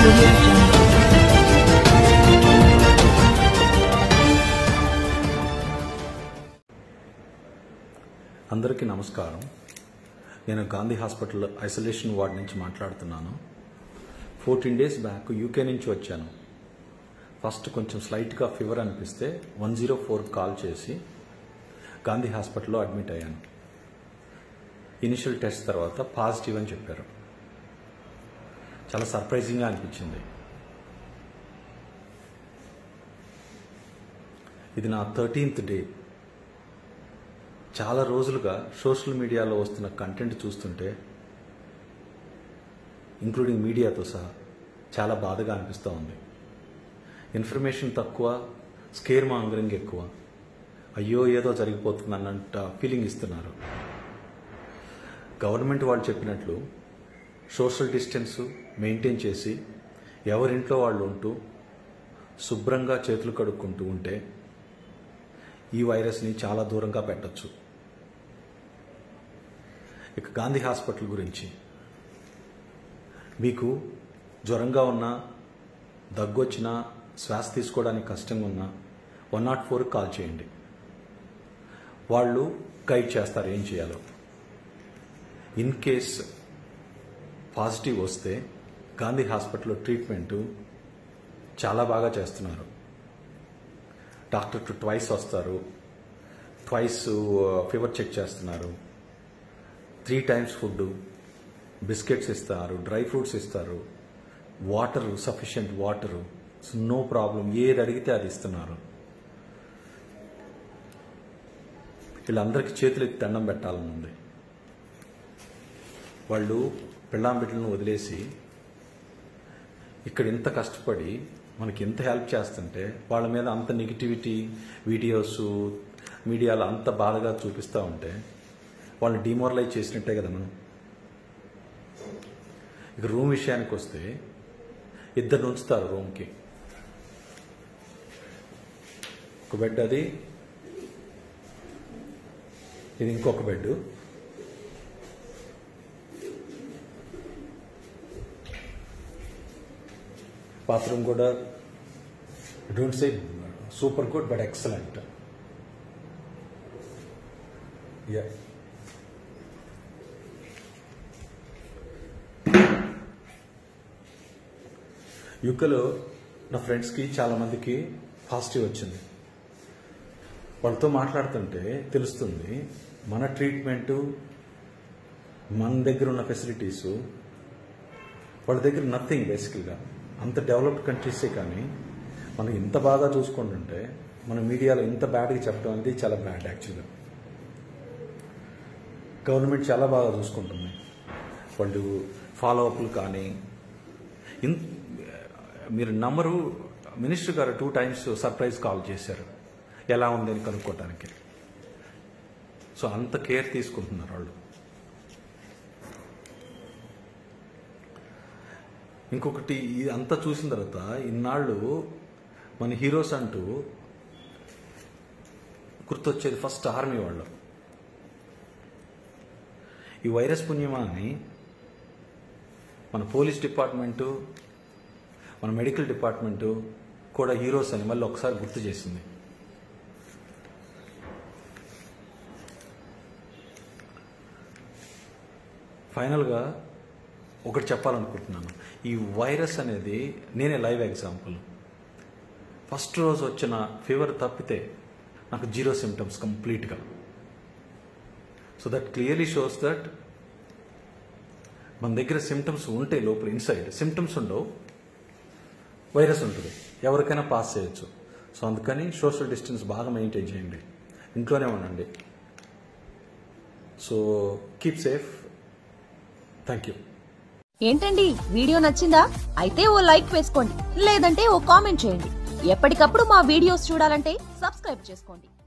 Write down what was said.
Audio Jungle. అందరికీ నమస్కారం. నేను గాంధీ హాస్పిటల్ ఐసోలేషన్ వార్డ్ నుంచి మాట్లాడుతున్నాను. 14 days బ్యాక్ యూకే నుంచి వచ్చాను. ఫస్ట్ కొంచెం స్లైట్గా ఫీవర్ అనిపిస్తే 104 కాల్ చేసి గాంధీ హాస్పిటల్లో అడ్మిట్ అయ్యాను. ఇనిషియల్ టెస్ట్ తర్వాత పాజిటివ్ అని చెప్పారు. చాలా సర్ప్రైజింగ్గా అనిపించింది. ఇది నా 13th డే. చాలా రోజులుగా సోషల్ మీడియాలో వస్తున్న కంటెంట్ చూస్తుంటే, ఇంక్లూడింగ్ మీడియాతో సహా, చాలా బాధగా అనిపిస్తూ ఉంది. ఇన్ఫర్మేషన్ తక్కువ, స్కేర్ మాంగరింగ్ ఎక్కువ. అయ్యో ఏదో జరిగిపోతుంది అన్నంత ఫీలింగ్ ఇస్తున్నారు. గవర్నమెంట్ వాళ్ళు చెప్పినట్లు సోషల్ డిస్టెన్స్ మెయింటైన్ చేసి ఎవరింట్లో వాళ్ళు ఉంటూ శుభ్రంగా చేతులు కడుక్కుంటూ ఉంటే ఈ వైరస్ని చాలా దూరంగా పెట్టచ్చు. ఇక గాంధీ హాస్పిటల్ గురించి, మీకు జ్వరంగా ఉన్నా, దగ్గొచ్చినా, శ్వాస తీసుకోవడానికి కష్టంగా ఉన్నా 104 కాల్ చేయండి. వాళ్ళు గైడ్ చేస్తారు ఏం చేయాలో. ఇన్ కేస్ పాజిటివ్ వస్తే గాంధీ హాస్పిటల్లో ట్రీట్మెంటు చాలా బాగా చేస్తున్నారు. డాక్టర్ ట్వైస్ వస్తారు, ట్వైస్ ఫీవర్ చెక్ చేస్తున్నారు, 3 times ఫుడ్, బిస్కెట్స్ ఇస్తారు, డ్రై ఫ్రూట్స్ ఇస్తారు, water, sufficient water, no problem. ఏది అడిగితే అది ఇస్తున్నారు. వీళ్ళందరికీ చేతులు ఎత్తి దండం పెట్టాలని ఉంది. వాళ్ళు పెళ్ళాం బిడ్డలను వదిలేసి ఇక్కడ ఇంత కష్టపడి మనకి ఎంత హెల్ప్ చేస్తుంటే వాళ్ళ మీద అంత నెగిటివిటీ వీడియోస్ మీడియాలో అంత బాధగా చూపిస్తూ ఉంటే వాళ్ళని డిమోరలైజ్ చేసినట్టే కదా మనం. ఇక రూమ్ విషయానికి వస్తే 2 ఉంచుతారు రూమ్కి. ఒక బెడ్, అది ఇది ఇంకొక బెడ్. బాత్రూమ్ కూడా don't say super good but excellent. Yeah, యూకేలో నా ఫ్రెండ్స్కి చాలామందికి పాజిటివ్ వచ్చింది. వాళ్ళతో మాట్లాడుతుంటే తెలుస్తుంది మన ట్రీట్మెంటు, మన దగ్గర ఉన్న ఫెసిలిటీసు వాళ్ళ దగ్గర నథింగ్. బేసికల్గా అంత డెవలప్డ్ కంట్రీసే కానీ మనం ఇంత బాగా చూసుకుంటుంటే మన మీడియాలో ఇంత బ్యాడ్గా చెప్పడం అనేది చాలా బ్యాడ్. యాక్చువల్గా గవర్నమెంట్ చాలా బాగా చూసుకుంటుంది. వాళ్ళు ఫాలో అప్లు కానీ మీరు నమ్మరు, మినిస్టర్ గారు 2 times సర్ప్రైజ్ కాల్ చేశారు ఎలా ఉంది అని కనుక్కోవటానికి. సో అంత కేర్ తీసుకుంటున్నారు వాళ్ళు. ఇంకొకటి, అంతా చూసిన తర్వాత ఇన్నాళ్ళు మన హీరోస్ అంటూ గుర్తొచ్చేది ఫస్ట్ ఆర్మీ వాళ్ళు. ఈ వైరస్ పుణ్యమా అని మన పోలీస్ డిపార్ట్మెంటు, మన మెడికల్ డిపార్ట్మెంటు కూడా హీరోస్ అని మళ్ళీ ఒకసారి గుర్తు చేసింది. ఫైనల్గా ఒకటి చెప్పాలనుకుంటున్నాను. ఈ వైరస్ అనేది నేనే లైవ్ ఎగ్జాంపుల్. ఫస్ట్ రోజు వచ్చిన ఫీవర్ తప్పితే నాకు 0 symptoms కంప్లీట్గా. So that clearly shows that మన దగ్గర సిమ్టమ్స్ ఉంటే లోపల ఇన్సైడ్ సిమ్టమ్స్ ఉండవు, వైరస్ ఉంటుంది, ఎవరికైనా పాస్ చేయొచ్చు. సో అందుకని సోషల్ డిస్టెన్స్ బాగా మెయింటైన్ చేయండి, ఇంట్లోనే ఉండండి. So keep safe. Thank you. ఏంటండి, వీడియో నచ్చిందా? అయితే ఓ లైక్ వేసుకోండి, లేదంటే ఓ కామెంట్ చేయండి. ఎప్పటికప్పుడు మా వీడియోస్ చూడాలంటే సబ్స్క్రైబ్ చేసుకోండి.